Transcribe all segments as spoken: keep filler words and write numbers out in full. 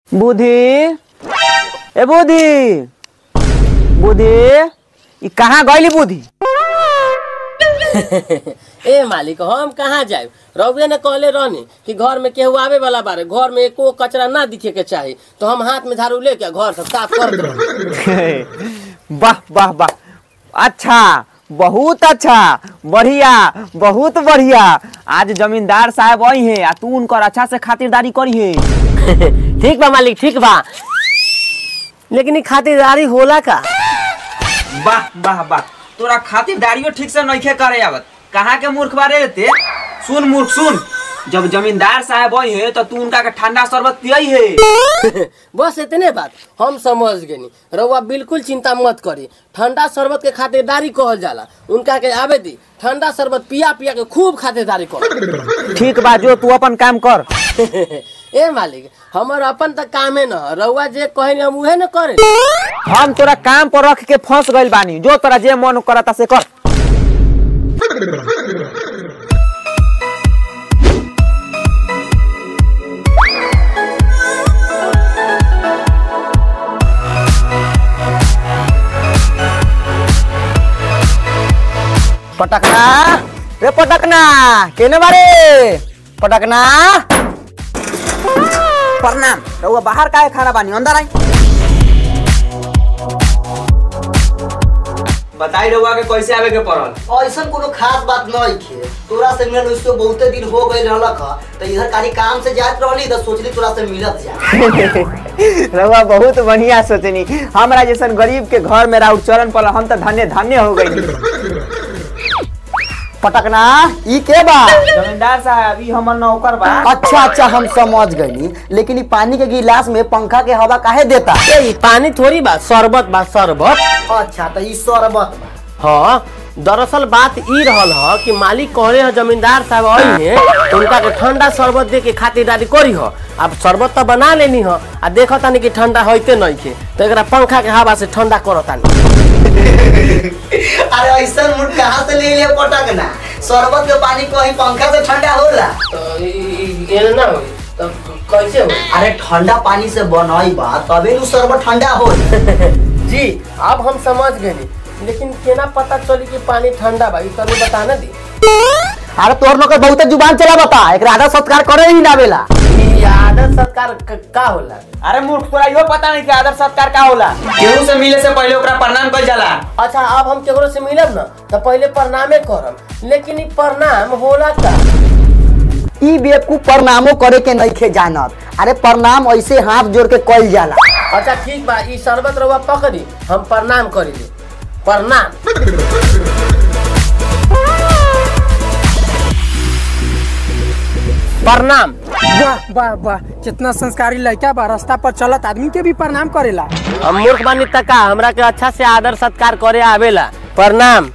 बुद्धि ए बुद्धि बुद्धि ई कहाँ गईली बुद्धि? ए मालिक हम कहाँ जाए? रउए ने कहले रहनी कि घर में केहू आवे वाला बारे, घर में एको कचरा ना दिखे के चाहिए, तो हम हाथ में झाड़ू लेके घर सब साफ कर दे। वाह वाह वाह, अच्छा बहुत अच्छा, बढ़िया बहुत बढ़िया। आज जमींदार साहब आई है आ तू उनकर अच्छा से खातिरदारी करी है। ठीक बा मालिक ठीक बा, लेकिन ई खातिरदारी होला का? वाह वाह वाह, तोरा खातिरदारियों ठीक से नहीं करे आवत। कहाँ के मूर्ख बारे रहते? सुन मूर्ख सुन, जब जमींदार साहब आई है तो तू उनका के ठंडा शरबत पियाई है। बस इतने बात हम समझ गए। रउआ बिल्कुल चिंता मत करी, ठंडा शरबत के खातिरदारी कहल जाला। उनका के आवे दी, ठंडा शरबत पिया पिया के खूब खातिरदारी कर। ठीक बा, जो तू अपन काम कर। ए मालिक हमर अपन तक कामे न, रउआ जे कहे हम उहे न करे। हम तोरा काम पर रख के फंस गइल बानी, जो तोरा जे मन करता से कर। पटकना रे पटकना, केने बारे पटकना? प्रणाम। रउआ बाहर काहे खड़ा बानी, अंदर आई। बताई रउआ के कैसे आवे के पड़ल? ऐसा कोनो खास बात नहीं है, तोरा से मिलल उसको बहुते दिन हो गए रहलक ह, तो इधर खाली काम से जात रहली तो सोचली तोरा से मिलत जा। रउआ बहुत बढ़िया सोचनी, हमरा जैसन गरीब के घर में राउर चरण पड़ल, हम तो धन्य धन्य हो गई। पटकना ई के बा? जमींदार साहब ई हमर नौकर बा। अच्छा अच्छा हम समझ गई, लेकिन ई पानी के गिलास में पंखा के हवा काहे देता? ए पानी थोड़ी बा, शरबत बा शरबत। अच्छा तो ई शरबत बा। हाँ दरअसल बात ई रहल ह कि मालिक कहले ह जमींदार साहब आई है तो उनका के ठंडा शरबत दे के खातिरदारी करी ह। अब शरबत तो बना लेनी ह, आ देखा तानी कि ठंडा होते नहीं के, तो एकरा पंखा के हवा से ठंडा करतानी। अरे ऐसा मूड कहाँ से ले लिया पटकना? शरबत के पानी कहीं पंखा से ठंडा होला? तो ये ना होई तो कैसे हो? अरे ठंडा पानी से बनाई बा तबे नु शरबत ठंडा हो। जी अब हम समझ गए, लेकिन केना पता चली कि पानी ठंडा बा, ई तनी बता ना दी। अरे तोर नौकर बहुत जुबान चला बता, एकरा आदर सत्कार करे ही ना बेला। ई आदर सत्कार का होला? अरे मूर्ख, तोरा इहो पता नहीं कि आदर सत्कार का होला? केहू से मिले से पहले ओकरा प्रणाम कइल जाला। अच्छा अब हम केकरो से मिलब ना तो पहले प्रणामे करम, लेकिन ई प्रणाम होला का? ई बेवकूफ प्रणामो करे के नहीं खे जानत। अरे प्रणाम ऐसे हाथ जोड़ के कइल जाला। अच्छा ठीक बा, ई शरबत रउआ पकड़ी, हम प्रणाम करी। प्रणाम। प्रणाम। वाह वाह वाह, कितना संस्कारी लड़का बा, रास्ता पर चलत आदमी के भी प्रणाम करेला। हम मूर्ख बानी तका, हमरा के अच्छा से आदर सत्कार करे आवेला। प्रणाम।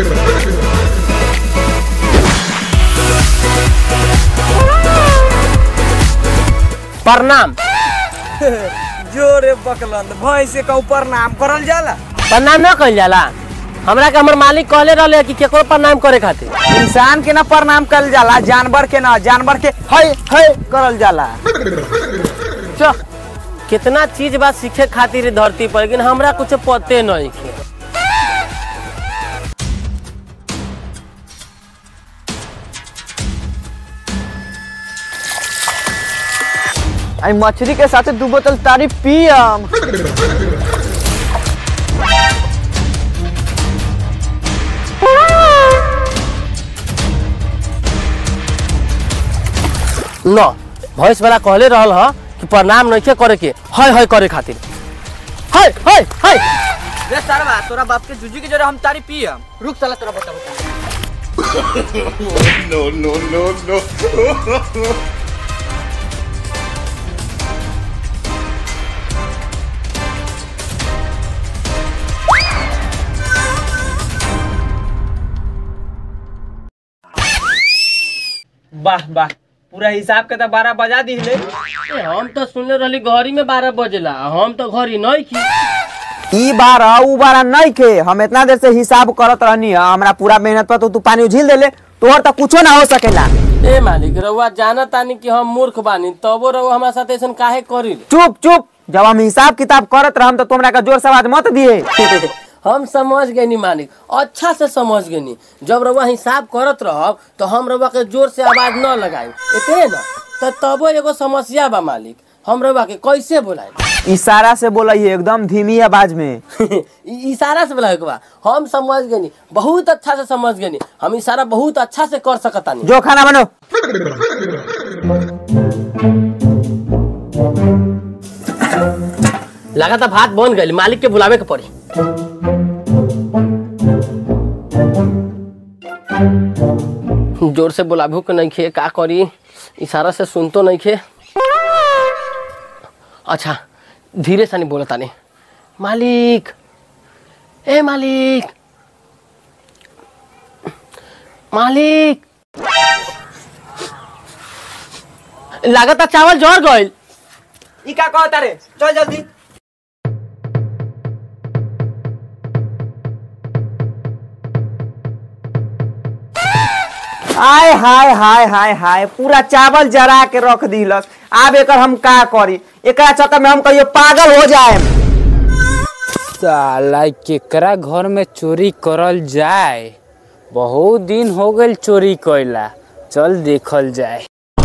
प्रणाम। जोरे बकलंद भैंस के ऊपर नाम करल जाला। प्रणाम न कइल जाला? हमरा के हमर मालिक कहले रहले कि केकरो प्रणाम करे खातिर। इंसान के ना प्रणाम कइल जाला, जानवर के ना, जानवर के हय हय करल जाला। चल कितना चीज बा सीखे खातिर धरती पर, लेकिन हमरा कुछ पते नहीं है। आई मछली के साथ दू बोतल तारी पियम। न भैंस वाला कहले रहल ह कि प्रणाम नहीं करे के, हय हय करे खातिर। हय हय हय। रे सरवा, तोरा बाप के जूजी के जरे हम तारी पियम। रुक साला तोरा बता बता। नो नो नो नो। वाह वाह, पूरा हिसाब के तो बारह बजा दी ले। ए, हम तो सुनले रहली घड़ी में बारह बजेला, हम तो घड़ी नहीं की। ई बारह ऊ बारह नहीं के, हम इतना देर से हिसाब करत रहनी है। हमरा पूरा मेहनत पर तो तू पानी उझिल देले, तोहर तो कुछो ना हो सकेला। ए मालिक रउआ जाना तानी कि हम मूर्ख बानी तबो रउआ हमारा साथ ऐसा काहे करी? चुप चुप, जब हम हिसाब किताब करत रहम तो तुमरा का जोर से आवाज मत दिए। हम समझ गए नी मालिक, अच्छा से समझ गए नी। जब रउआ हिसाब करत रहब तो हम रउआ के जोर से आवाज न लगाई इतने ना, तो तबो एगो समस्या बा मालिक, हम रउआ के कैसे बोलाई? इशारा से बोलाइए, एकदम धीमी आवाज में। इशारा से बोला बा, हम समझ गए नी, बहुत अच्छा से समझ गए नी। हम इशारा बहुत अच्छा से कर सकता नी। जो खाना बनो। लगा था भात बन गई, मालिक के बुलावे के पड़ी। जोर से बुलाबू के नहीं खे, का करी? इशारा से सुन तो नहीं खे। अच्छा धीरे से नहीं बोलता नहीं। मालिक, ए मालिक, मालिक, लागता चावल जर गइल। ई का कहता रे? चल जल्दी। हाय हाय हाय हाय हाय, पूरा चावल जरा के रख दिलस। अब एकर हम का करी? एकरा चक्कर में हम कहियो पागल हो जाए। साला केकरा घर में चोरी करल जाए? बहुत दिन हो गए चोरी कइला, चल देखल जाए।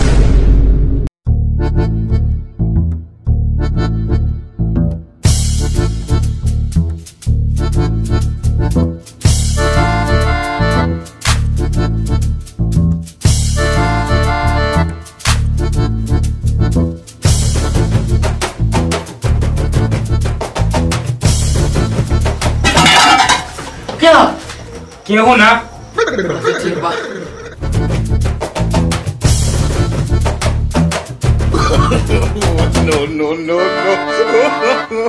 क्या हो ना? No, no, no, no.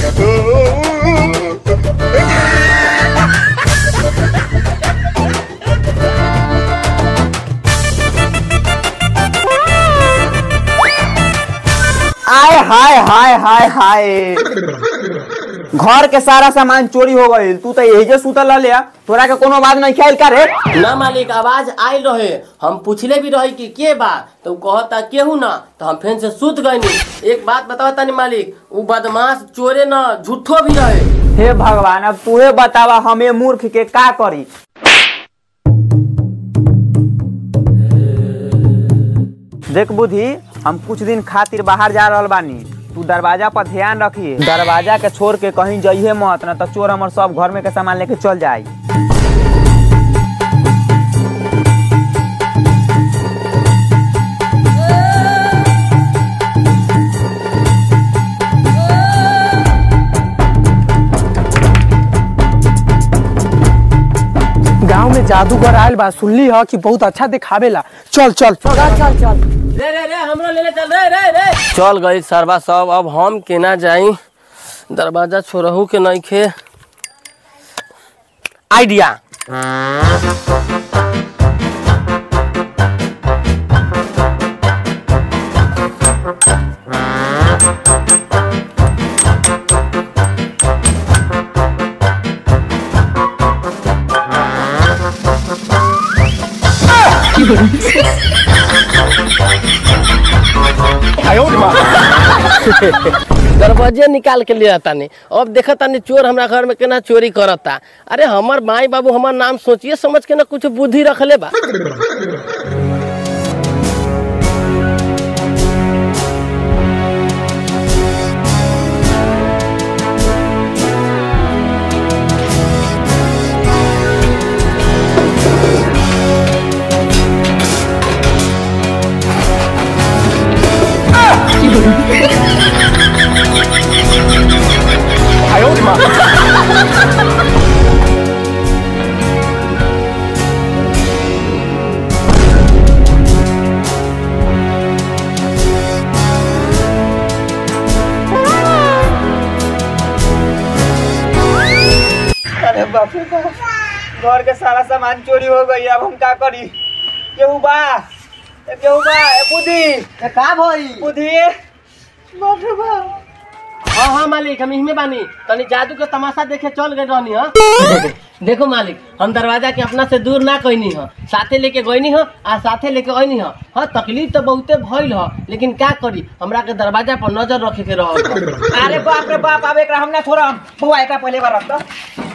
आय हाय हाय हाय हाय, घर के सारा सामान चोरी हो गई। तू तो यही जे सुतल लिया, तोरा के कोनो बात नहीं ख्याल करे? ना मालिक, आवाज आयल रहे, हम पूछले भी रही कि के बा, तो कहता केहू ना, तो हम फिर से सुत गए नी। एक बात बताओ तानी मालिक, वो बदमाश चोरे ना झूठो भी रहे। हे भगवान, अब तूहे बतावा हमें मूर्ख के का करी? देख बुद्धि, हम कुछ दिन खातिर बाहर जा रहल बानी, तू दरवाजा पर ध्यान रखिए। दरवाजा के छोड़ के कहीं जाइए मत, ना तो चोर हमर सब घर में के सामान लेके चल जाए। गांव में जादूगर आयल बा, सुनली ह कि बहुत अच्छा दिखावेला। चल चल चल चल चल। रे रे रे, हमरो लेले चल रे रे रे। चल गई सरवा सब, अब हम केना जाई? दरवाजा छोड़हू के नहीं खे। आइडिया, दरवाजे निकाल के ले आता नहीं। अब देखा तानी चोर हमरा घर में केना चोरी करता। अरे हमार माई बाबू हमार नाम सोचिए समझ के ना कुछ बुद्धि रखले बा। अरे बाप रे बाप, घर के सारा सामान चोरी हो गई। अब हम का करी? केहू बा? केहू बा? ए बुद्धि, का भाई? बुद्धि, बाप रे बाप। हाँ हाँ मालिक, हम इहमे बानी, तनी जादू के तमाशा देखे चल गए रहनी। हाँ देखो मालिक, हम दरवाजा के अपना से दूर ना कहनी हो, साथे लेके गईनी हो आ साथे लेके आईनी हो। हाँ तकलीफ तो बहुते भइल हो, लेकिन क्या करी, हमरा के दरवाजा पर नजर रखे के रहो। अरे बाप रे बाप, अब एकरा हम ना छोड़म। बउआ एकरा पहले बार रख दो।